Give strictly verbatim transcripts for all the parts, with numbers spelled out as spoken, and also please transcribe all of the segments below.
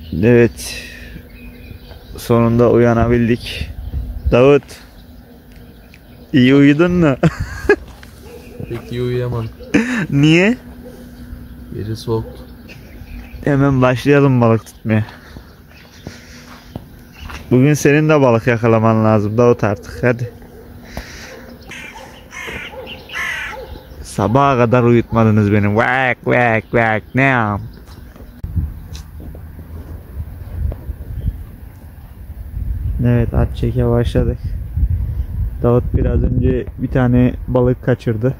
Evet. Sonunda uyanabildik. Davut. İyi uyudun mu? Pek iyi uyuyamadım. Niye? Gece soğuktu. Hemen başlayalım balık tutmaya. Bugün senin de balık yakalaman lazım Davut artık, hadi. Sabaha kadar uyutmadınız beni. Vak vak vak ne? Evet, at çeke başladık. Davut biraz önce bir tane balık kaçırdı.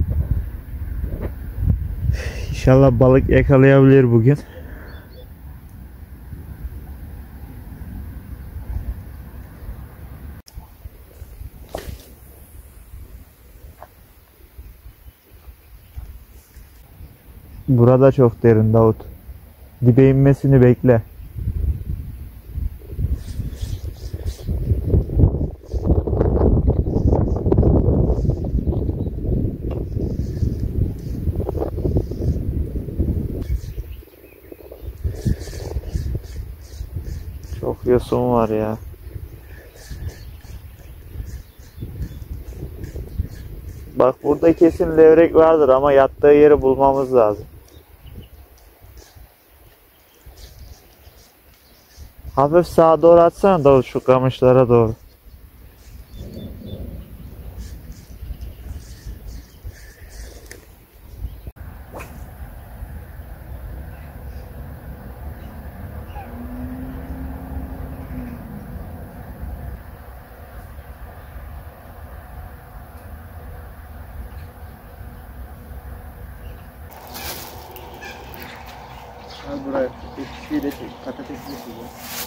İnşallah balık yakalayabilir bugün. Burada çok derin Davut. Dibe inmesini bekle. Çok yosun var ya. Bak burada kesin levrek vardır ama yattığı yeri bulmamız lazım. Hafif sağa doğru atsana Davut, şu kamışlara doğru. Al buraya. Ekşiyle patatesli suyu.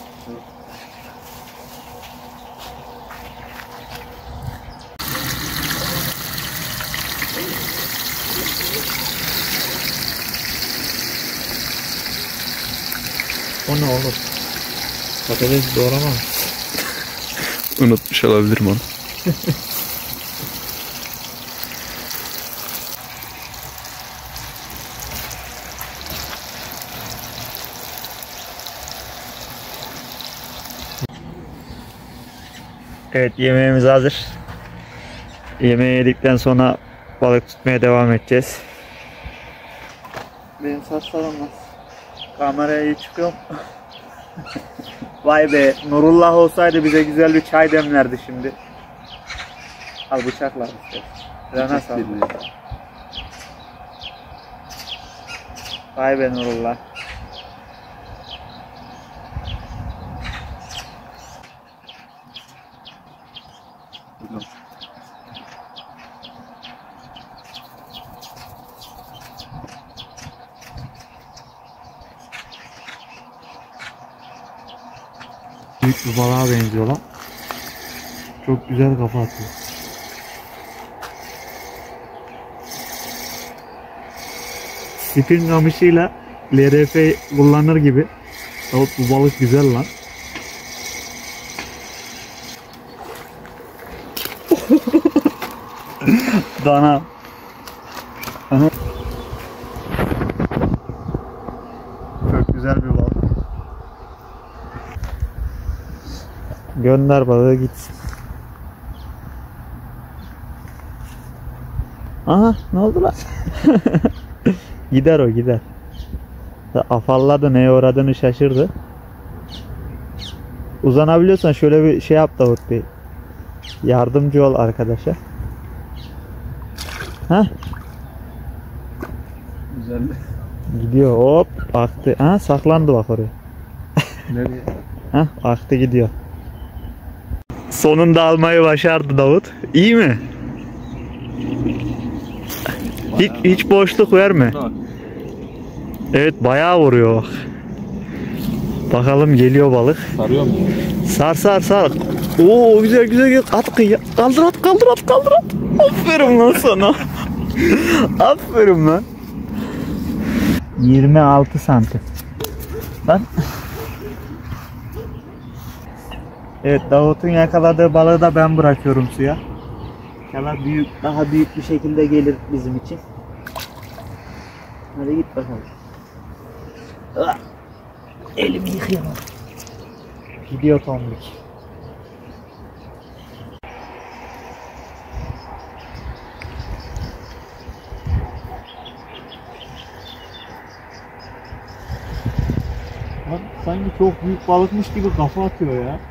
O ne oğlum? Patates doğramam. Unutmuş olabilirim onu. Evet, yemeğimiz hazır. Yemeği yedikten sonra balık tutmaya devam edeceğiz. Benim saçlarım nasıl? Kameraya iyi çıkıyorum. Vay be, Nurullah olsaydı bize güzel bir çay demlerdi şimdi. Al bıçakla işte. Rana sal. Vay be Nurullah. Büyük bir balığa benziyor lan. Çok güzel kafa atıyor. Spin kamışıyla L R F kullanır gibi. Davut, bu balık güzel lan. Dana. Aha. Çok güzel bir balık. Gönder balığı gitsin. Aha, ne oldu lan? Gider o, gider. Afalladı, neye uğradığını şaşırdı. Uzanabiliyorsan şöyle bir şey yap Davut Bey. Yardımcı ol arkadaşa. Hah. Güzel. Gidiyor, hop aktı. Ha, saklandı bak oraya. Nereye? Hah, aktı gidiyor. Sonunda almayı başardı Davut. İyi mi? Hiç, hiç boşluk verme. Evet, bayağı vuruyor bak. Bakalım geliyor balık. Sarıyor mu? Sar sar sar. Oo, güzel güzel güzel. At kıyıya. Kaldır at kaldır at kaldır at. Aferin lan sana. Aferin lan. yirmi altı santim. Bak. Evet, Davut'un yakaladığı balığı da ben bırakıyorum suya. İnşallah büyük, daha büyük bir şekilde gelir bizim için. Hadi git bakalım. Elimi yıkayamam. Gidiyor tombik. Sanki çok büyük balıkmış gibi kafa atıyor ya.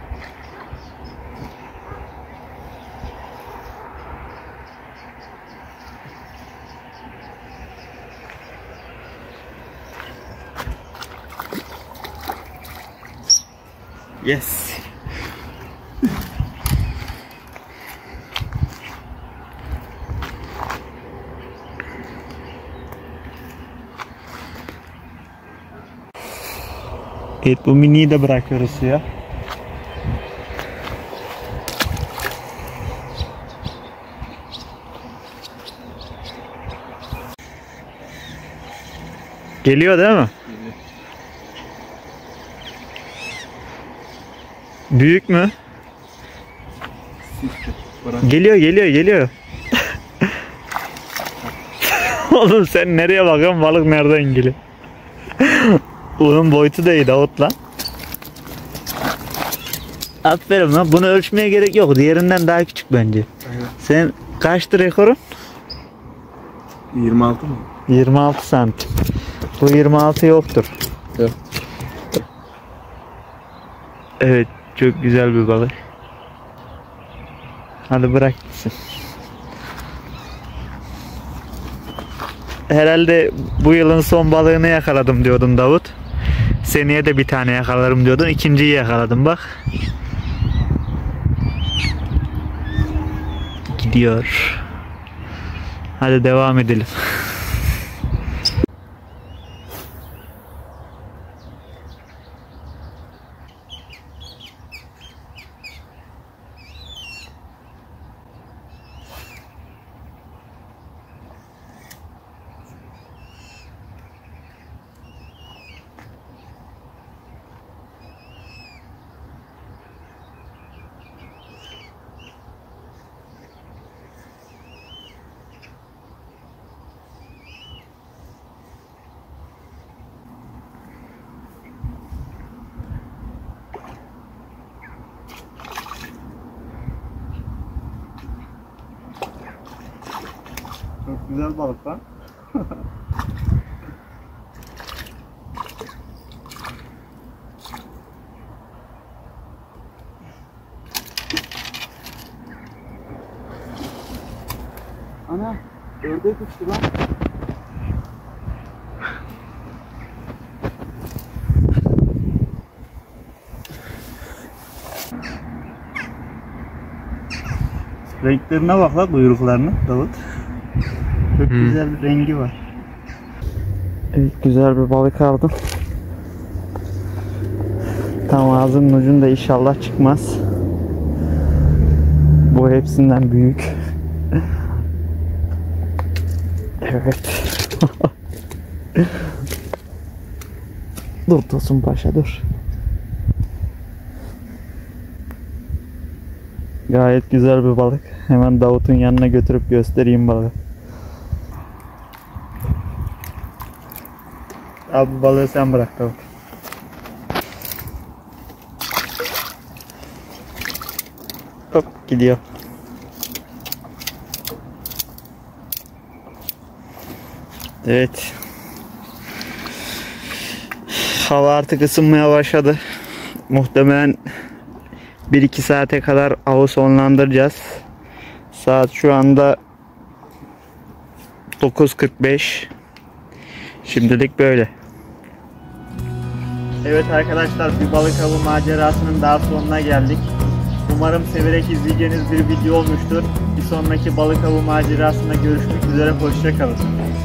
Yes. Evet, bu miniyi de bırakıyoruz suya. Geliyor değil mi? Büyük mü? Geliyor geliyor geliyor. Oğlum sen nereye bakıyorsun, balık nereden geliyor? Onun boyutu da iyi Davut lan. Aferin lan, bunu ölçmeye gerek yok, diğerinden daha küçük bence. Evet. Sen kaçtı rekorun? yirmi altı mı? yirmi altı santim. Bu yirmi altı yoktur. Yok. Evet, çok güzel bir balık. Hadi bırak gitsin. Herhalde bu yılın son balığını yakaladım diyordun Davut. Seneye de bir tane yakalarım diyordun. İkinciyi yakaladım bak. Gidiyor. Hadi devam edelim. Çok güzel balık lan. Ana, ördek uçtu lan. Renklerine bak la, kuyruklarına Davut. Çok Hmm. güzel bir rengi var. Evet, güzel bir balık aldım. Tam ağzının ucunda, inşallah çıkmaz. Bu hepsinden büyük. Evet. Dur Tosun Paşa dur. Gayet güzel bir balık. Hemen Davut'un yanına götürüp göstereyim balığı. Al bu balığı sen bırak Davut. Hop gidiyor. Evet. Hava artık ısınmaya başladı. Muhtemelen bir iki saate kadar avı sonlandıracağız. Saat şu anda dokuz kırk beş. Şimdilik böyle. Evet arkadaşlar, bir balık avı macerasının daha sonuna geldik. Umarım severek izleyeceğiniz bir video olmuştur. Bir sonraki balık avı macerasında görüşmek üzere. Hoşça kalın.